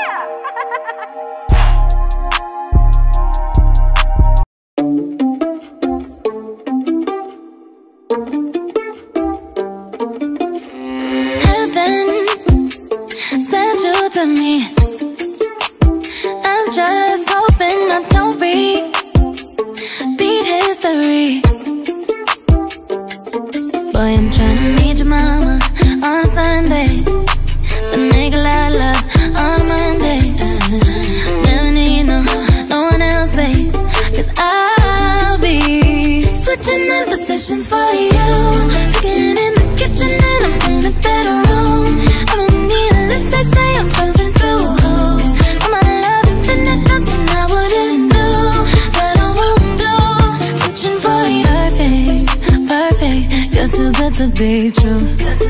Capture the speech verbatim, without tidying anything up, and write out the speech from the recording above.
Heaven sent you to me. I'm just hoping I don't repeat history. Boy, I'm tryna meet your mama on a Sunday, but make a lot of love on a Monday. Never need no, no one else, babe, 'cause I'll be switching in positions for you. Cooking in the kitchen and I'm in the bedroom. I'm in need of lift, they say I'm pumping through holes. All my love infinite, nothing I wouldn't do, but I won't do. Switching for you, perfect, perfect. You're too good to be true.